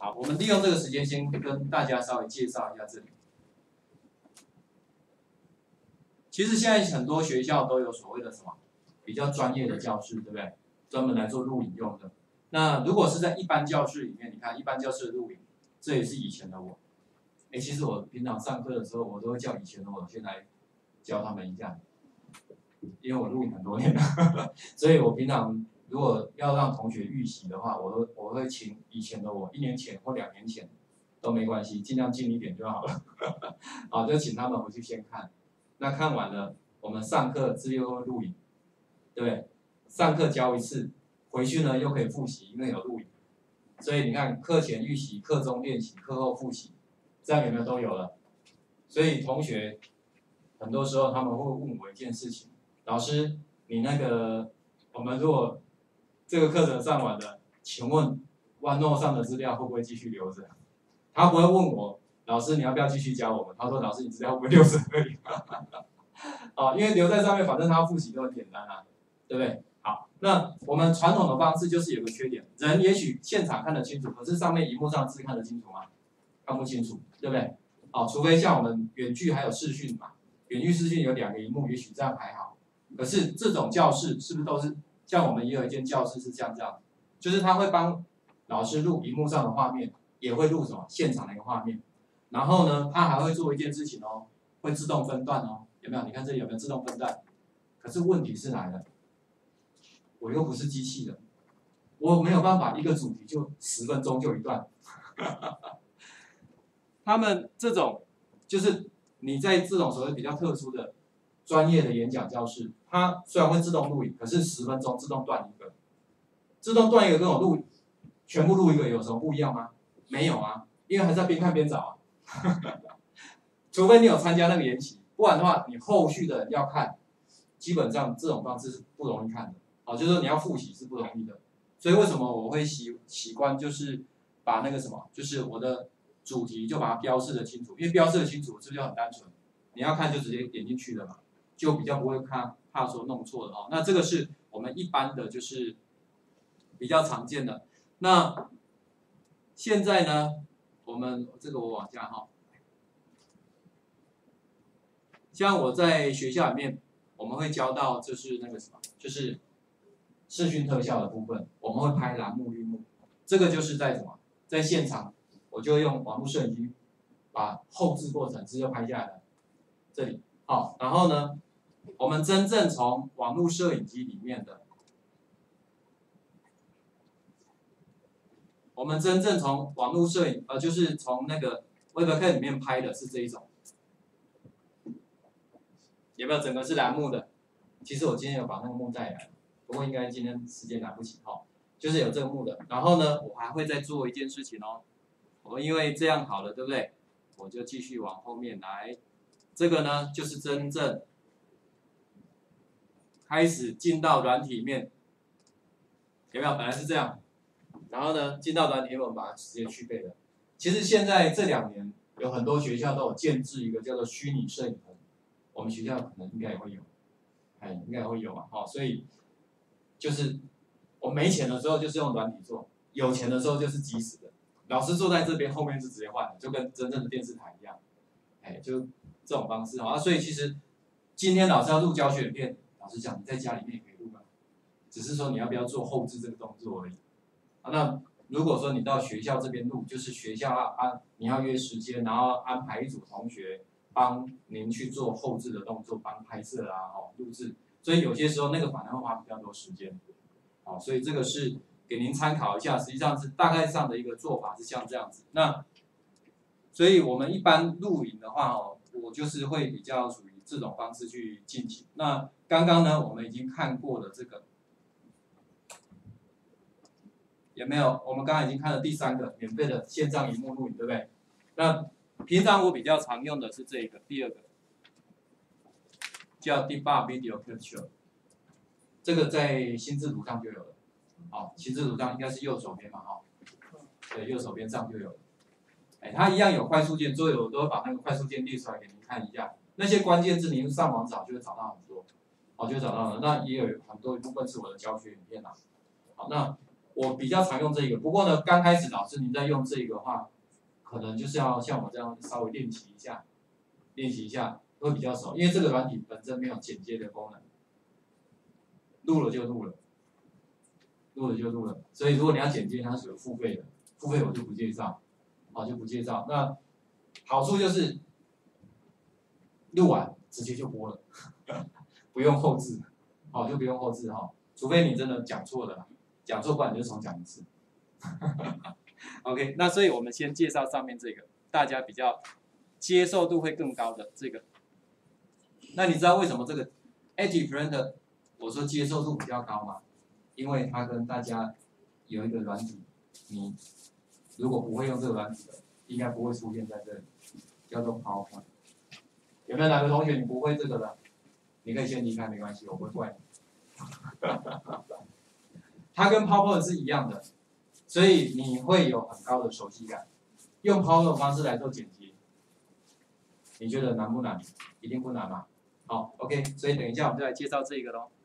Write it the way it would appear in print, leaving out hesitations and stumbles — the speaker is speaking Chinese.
好，我们利用这个时间先跟大家稍微介绍一下这里。其实现在很多学校都有所谓的什么比较专业的教室，对不对？专门来做录影用的。那如果是在一般教室里面，你看一般教室的录影，这也是以前的我。其实我平常上课的时候，我都会叫以前的我先来教他们一下，因为我录影很多年了，所以我平常如果要让同学预习的话，我会请以前的我1年前或2年前都没关系，尽量近一点就好了。好，就请他们回去先看。那看完了，我们上课自由会录影，对不对？上课教一次，回去呢又可以复习，因为有录影。所以你看，课前预习、课中练习、课后复习，这样有没有都有了？所以同学很多时候他们会问我一件事情：老师，你那个我们如果这个课程上完了，请问 OneNote 上的资料会不会继续留着？他不会问我，老师你要不要继续教我们？他说老师你资料会不会留着而已？啊，因为留在上面，反正他复习都很简单啊，对不对？好，那我们传统的方式就是有个缺点，人也许现场看得清楚，可是上面荧幕上字看得清楚吗？看不清楚，对不对？哦，除非像我们远距还有视讯嘛，远距视讯有2个荧幕，也许这样还好。可是这种教室是不是都是像我们也有一间教室是像这样，就是他会帮老师录荧幕上的画面，也会录什么现场的一个画面，然后呢，他还会做一件事情哦，会自动分段哦，有没有？你看这里有没有自动分段？可是问题是来了，我又不是机器人，我没有办法一个主题就10分钟就一段。他们这种就是你在这种所谓比较特殊的专业的演讲教室，它虽然会自动录影，可是10分钟自动断一个，自动断一个跟我录全部录一个有什么不一样吗？没有啊，因为还是要边看边找啊。除非你有参加那个研习，不然的话，你后续的人要看，基本上这种方式是不容易看的。好，就是说你要复习是不容易的。所以为什么我会习惯就是把那个什么，就是我的主题就把它标示的清楚，因为标示的清楚，是不是就很单纯？你要看就直接点进去了嘛，就比较不会怕说弄错了哦。那这个是我们一般的就是比较常见的。那现在呢，我们这个我往下哈，像我在学校里面，我们会教到就是那个什么，就是视讯特效的部分，我们会拍栏目、绿幕，这个就是在什么，在现场，我就用网络摄影机把后置过程直接拍下来了，这里好，然后呢，我们真正从网络摄影机里面的，我们真正从网络摄影就是从那个 Webcam 里面拍的是这一种，有没有整个是栏目的？其实我今天有把那个幕带来，不过应该今天时间来不及哈，就是有这个幕的。然后呢，我还会再做一件事情哦，我因为这样好了，对不对？我就继续往后面来，这个呢就是真正开始进到软体里面，有没有？本来是这样，然后呢进到软体里面，我们把它直接去背了。其实现在这2年有很多学校都有建制一个叫做虚拟摄影棚，我们学校可能应该也会有。应该会有嘛，好，所以就是我没钱的时候就是用软体做，有钱的时候就是即时的。老师坐在这边，后面是直接换的，就跟真正的电视台一样，就这种方式啊。所以其实今天老师要录教学影片，老师讲你在家里面也可以录嘛，只是说你要不要做后置这个动作而已。那如果说你到学校这边录，就是学校你要约时间，然后安排一组同学。帮您去做后置的动作，帮拍摄啊，录制，所以有些时候那个反而会花比较多时间，所以这个是给您参考一下，实际上是大概上的一个做法是像这样子。那所以我们一般录影的话我就是会比较属于这种方式去进行。那刚刚呢，我们已经看过了这个，有没有？我们刚刚已经看了第3个免费的线上萤幕录影，对不对？那平常我比较常用的是这个，第2个叫 Debug Video Capture， 这个在心智图上就有了。好，心智图上应该是右手边嘛，对，右手边上就有了。它一样有快速键，所以我都会把那个快速键列出来给您看一下。那些关键字您上网找就会找到很多，就会找到了。那也有很多一部分是我的教学影片啦。好，那我比较常用这个，不过呢，刚开始老师您在用这个的话，可能就是要像我这样稍微练习一下会比较熟，因为这个软体本身没有剪接的功能，录了就录了，所以如果你要剪接，它是有付费的，付费我就不介绍，好就不介绍。那好处就是录完直接就播了，不用后置，好就不用后置哈，除非你真的讲错了，讲错不然你就重讲一次。OK， 那所以我们先介绍上面这个，大家比较接受度会更高的这个。那你知道为什么这个 Active Render 我说接受度比较高吗？因为它跟大家有一个软体，你如果不会用这个软体的，应该不会出现在这里，叫做 PowerPoint。有没有哪个同学你不会这个的？你可以先离开，没关系，我不会怪你。它跟 PowerPoint 是一样的，所以你会有很高的熟悉感。用 PowerPoint 的方式来做剪辑，你觉得难不难？一定不难嘛。好 ，OK， 所以等一下我们就来介绍这个咯。